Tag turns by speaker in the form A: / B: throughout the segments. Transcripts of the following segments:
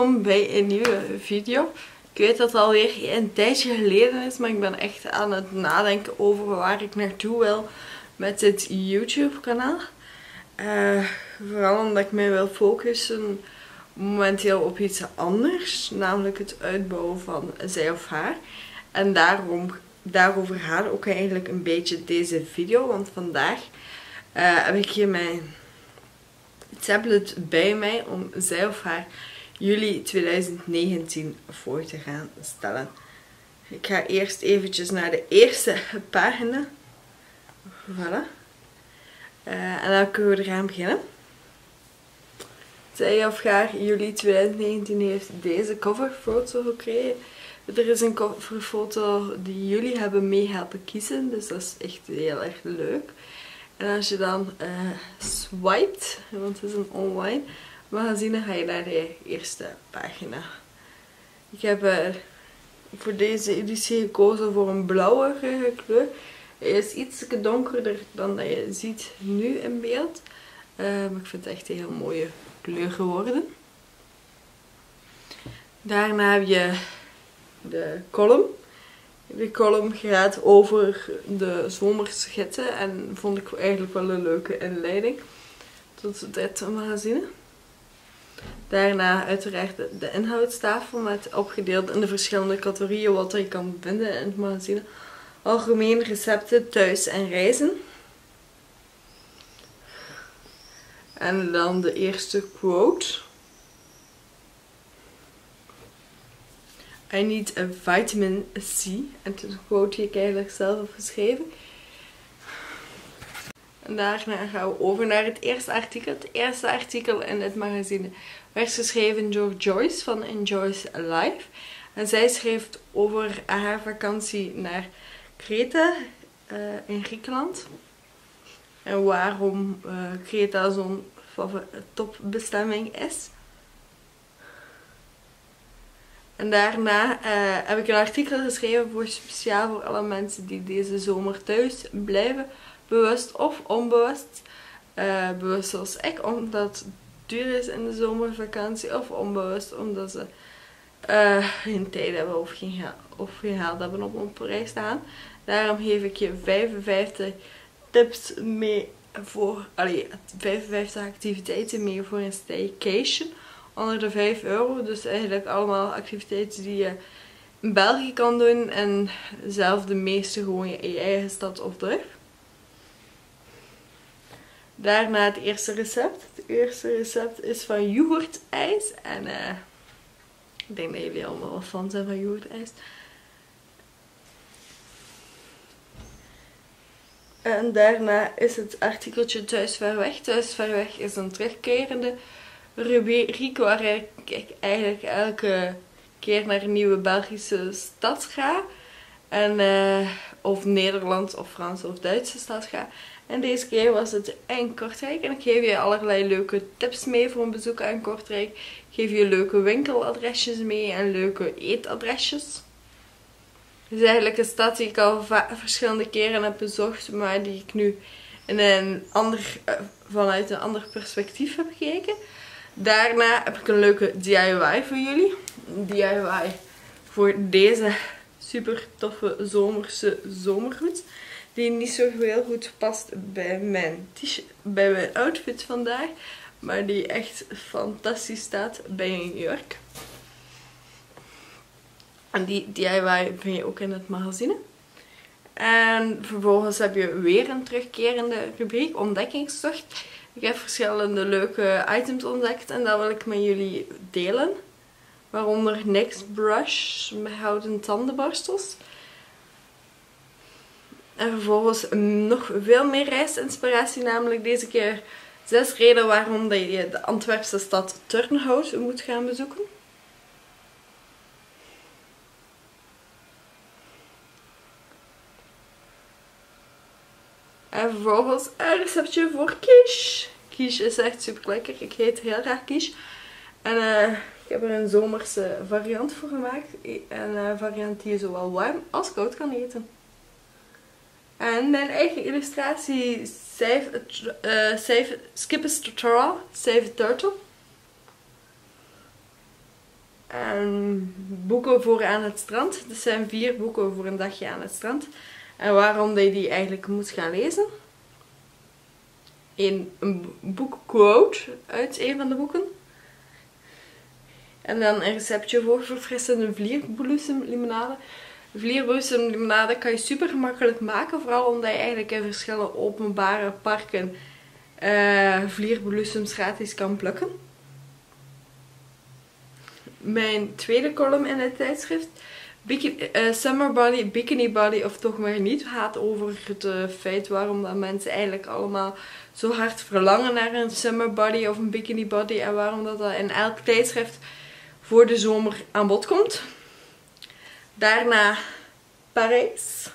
A: welkom bij een nieuwe video. Ik weet dat het alweer een tijdje geleden is, maar ik ben echt aan het nadenken over waar ik naartoe wil met dit YouTube kanaal. Vooral omdat ik mij wil focussen momenteel op iets anders, namelijk het uitbouwen van zij of haar. En daarover gaat ook eigenlijk een beetje deze video, want vandaag heb ik hier mijn tablet bij mij om zij of haar juli 2019 voor te gaan stellen. Ik ga eerst eventjes naar de eerste pagina. Voilà. En dan kunnen we eraan beginnen. Zij of haar juli 2019 heeft deze coverfoto gekregen. Er is een coverfoto die jullie hebben mee helpen kiezen, dus dat is echt heel erg leuk. En als je dan swipet, want het is een online magazine, dan ga je naar de eerste pagina. Ik heb voor deze editie gekozen voor een blauwere kleur. Hij is iets donkerder dan dat je ziet nu in beeld. Maar ik vind het echt een heel mooie kleur geworden. Daarna heb je de column. De column gaat over de zomerschetsen en vond ik eigenlijk wel een leuke inleiding tot dit magazine. Daarna uiteraard de inhoudstafel met opgedeeld in de verschillende categorieën wat je kan vinden in het magazine. Algemeen, recepten, thuis en reizen. En dan de eerste quote. I need a vitamin C. En het is een quote die ik eigenlijk zelf heb geschreven. En daarna gaan we over naar het eerste artikel. Het eerste artikel in het magazine werd geschreven door Joyce van Enjoy's Life. En zij schreef over haar vakantie naar Kreta in Griekenland. En waarom Kreta zo'n topbestemming is. En daarna heb ik een artikel geschreven speciaal voor alle mensen die deze zomer thuis blijven. Bewust of onbewust. Bewust zoals ik, omdat het duur is in de zomervakantie. Of onbewust, omdat ze geen tijd hebben of geen geld hebben om op reis te gaan. Daarom geef ik je 55 tips mee voor, 55 activiteiten mee voor een staycation. Onder de €5. Dus eigenlijk allemaal activiteiten die je in België kan doen. En zelf de meeste gewoon in je eigen stad of dorp. Daarna het eerste recept. Het eerste recept is van yoghurtijs. En ik denk dat jullie allemaal wel fan zijn van yoghurtijs. En daarna is het artikeltje Thuis ver weg. Thuis ver weg is een terugkerende rubriek waar ik eigenlijk elke keer naar een nieuwe Belgische stad ga. En, of Nederlands of Frans of Duitse stad ga. En deze keer was het in Kortrijk. En ik geef je allerlei leuke tips mee voor een bezoek aan Kortrijk. Ik geef je leuke winkeladresjes mee en leuke eetadresjes. Het is eigenlijk een stad die ik al verschillende keren heb bezocht, maar die ik nu in vanuit een ander perspectief heb gekeken. Daarna heb ik een leuke DIY voor jullie. Een DIY voor deze super toffe zomerse zomerhoed. Die niet zo heel goed past bij mijn outfit vandaag. Maar die echt fantastisch staat bij een jurk. En die DIY vind je ook in het magazine. En vervolgens heb je weer een terugkerende rubriek, ontdekkingstocht. Ik heb verschillende leuke items ontdekt en dat wil ik met jullie delen. Waaronder NYX Brush met houten tandenborstels. En vervolgens nog veel meer reisinspiratie, namelijk deze keer 6 redenen waarom dat je de Antwerpse stad Turnhout moet gaan bezoeken. En vervolgens een receptje voor quiche. Quiche is echt super lekker. Ik eet heel graag quiche. En ik heb er een zomerse variant voor gemaakt. Een variant die je zowel warm als koud kan eten. En mijn eigen illustratie Skip a Straw, Save a Turtle. En boeken voor aan het strand. Dit zijn 4 boeken voor een dagje aan het strand. En waarom dat je die eigenlijk moet gaan lezen. Een boekquote uit een van de boeken. En dan een receptje voor verfrissende vlierbloesemlimonade. Vlierbloesemlimonade kan je super gemakkelijk maken. Vooral omdat je eigenlijk in verschillende openbare parken vlierbloesems gratis kan plukken. Mijn tweede column in het tijdschrift. Summer Body, Bikini Body of toch maar niet. Gaat over het feit waarom dat mensen eigenlijk allemaal zo hard verlangen naar een Summer Body of een Bikini Body. En waarom dat in elk tijdschrift voor de zomer aan bod komt. Daarna Parijs.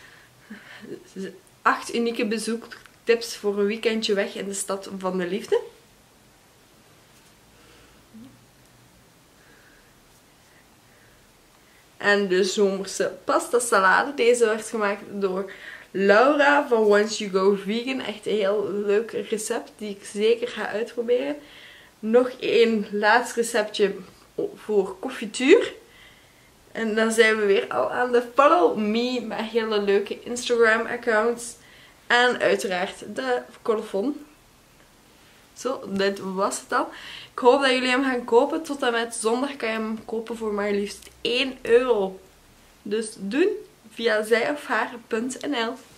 A: 8 unieke bezoektips voor een weekendje weg in de stad van de liefde. En de zomerse pasta salade. Deze werd gemaakt door Laura van Once You Go Vegan. Echt een heel leuk recept die ik zeker ga uitproberen. Nog één laatst receptje voor confituur. En dan zijn we weer al aan de Follow Me met hele leuke Instagram accounts. En uiteraard de colofon. Zo, dit was het al. Ik hoop dat jullie hem gaan kopen. Tot en met zondag kan je hem kopen voor maar liefst €1. Dus doen via zijofhaar.nl.